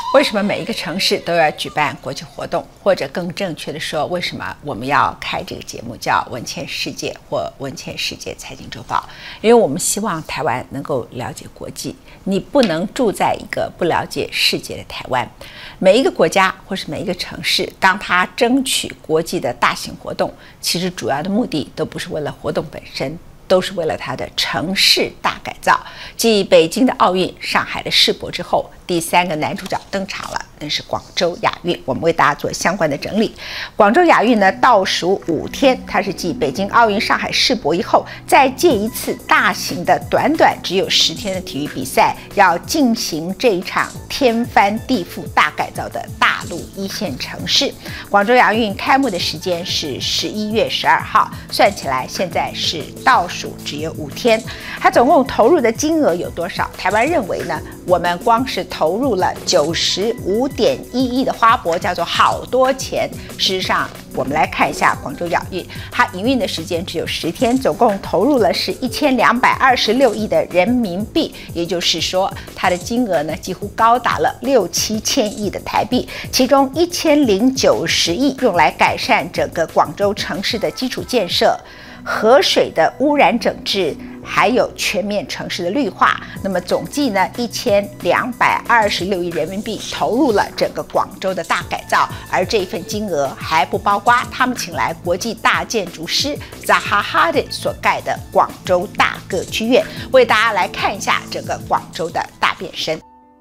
为什么每一个城市都要举办国际活动？或者更正确的说，为什么我们要开这个节目叫《文茜世界》或《文茜世界财经周报》？因为我们希望台湾能够了解国际。你不能住在一个不了解世界的台湾。每一个国家或是每一个城市，当它争取国际的大型活动，其实主要的目的都不是为了活动本身，都是为了它的城市大改造。继北京的奥运、上海的世博之后，第3个男主角登场了，那是广州亚运。我们为大家做相关的整理。广州亚运呢，倒数5天，它是继北京奥运、上海世博以后，再借一次大型的短只有10天的体育比赛，要进行这一场天翻地覆大改造的大陆1线城市。广州亚运开幕的时间是11月12号，算起来现在是倒数只有5天。它总共投入的金额有多少？台湾认为呢，我们光是投入了95.1亿的花博，叫做好多钱。事实上，我们来看一下广州亚运，它营运的时间只有10天，总共投入了是1226亿的人民币，也就是说，它的金额呢几乎高达了6、7千亿的台币，其中1090亿用来改善整个广州城市的基础建设、河水的污染整治，还有全面城市的绿化。那么总计呢，1226亿人民币投入了整个广州的大改造，而这份金额还不包括他们请来国际大建筑师 Zaha Hadid 所盖的广州大歌剧院。为大家来看一下整个广州的大变身。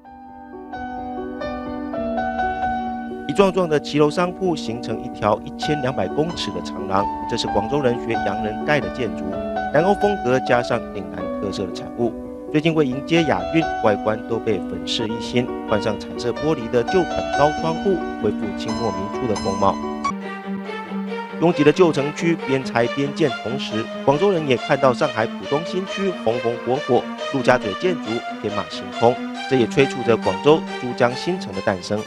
一幢幢的骑楼商铺形成一条1200公尺的长廊，这是广州人学洋人盖的建筑，南欧风格加上岭南特色的产物。最近为迎接亚运，外观都被粉饰一新，换上彩色玻璃的旧款高窗户，恢复清末民初的风貌。拥挤的旧城区边拆边建，同时广州人也看到上海浦东新区红红火火，陆家嘴建筑天马行空，这也催促着广州珠江新城的诞生。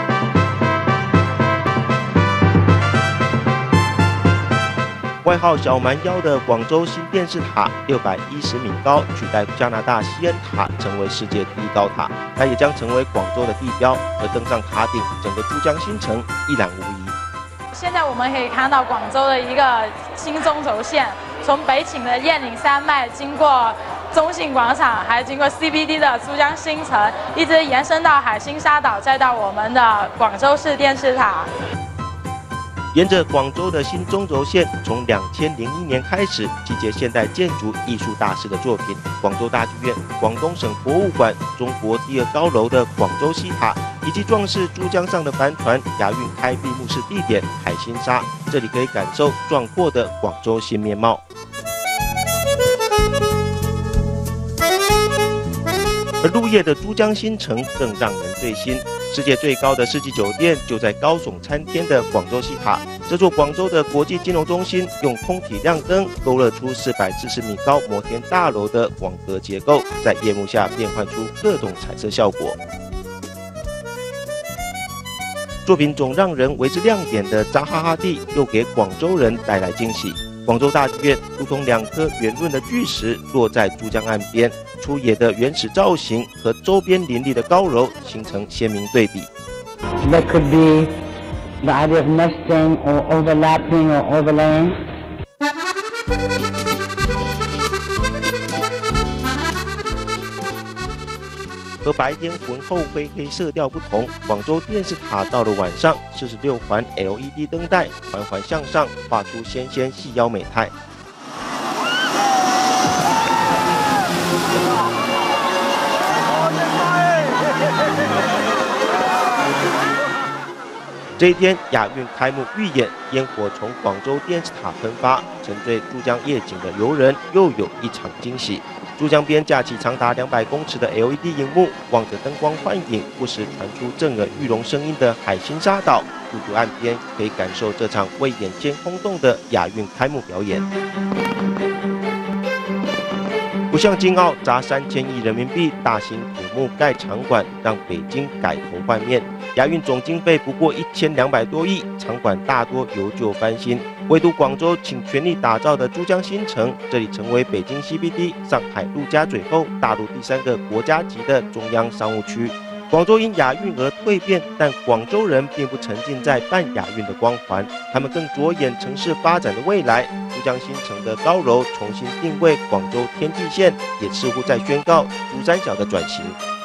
外号小蛮腰的广州新电视塔610米高，取代加拿大西恩塔成为世界第1高塔，它也将成为广州的地标。而登上塔顶，整个珠江新城一览无遗。 现在我们可以看到广州的一个新中轴线，从北倾的雁岭山脉，经过中信广场，还经过 CBD 的珠江新城，一直延伸到海心沙岛，再到我们的广州市电视塔。 沿着广州的新中轴线，从2001年开始集结现代建筑艺术大师的作品，广州大剧院、广东省博物馆、中国第2高楼的广州西塔，以及壮士珠江上的帆船亚运开闭幕式地点海心沙，这里可以感受壮阔的广州新面貌。而入夜的珠江新城更让人醉心。世界最高的世纪酒店就在高耸参天的广州西塔，这座广州的国际金融中心用通体亮灯勾勒出440米高摩天大楼的网格结构，在夜幕下变换出各种彩色效果。作品总让人为之亮点的扎哈哈蒂又给广州人带来惊喜。广州大剧院如同2颗圆润的巨石落在珠江岸边，粗野的原始造型和周边林立的高楼形成鲜明对比。 That could be the idea of nesting or overlapping or overlaying. 和白天浑厚灰黑色调不同，广州电视塔到了晚上，46环 LED 灯带环环向上，画出纤纤细腰美态。这一天，亚运开幕预演，烟火从广州电视塔喷发，沉醉珠江夜景的游人又有一场惊喜。珠江边架起长达200公尺的 LED 荧幕，望着灯光幻影，不时传出震耳欲聋声音的海心沙岛，驻足岸边可以感受这场为眼前轰动的亚运开幕表演。不像京奥砸3000亿人民币大型土木盖场馆，让北京改头换面。亚运总经费不过1200多亿，场馆大多由旧翻新，唯独广州倾全力打造的珠江新城，这里成为北京 CBD、上海陆家嘴后大陆第3个国家级的中央商务区。 广州因亚运而蜕变，但广州人并不沉浸在办亚运的光环，他们更着眼城市发展的未来。珠江新城的高楼重新定位广州天际线，也似乎在宣告珠三角的转型。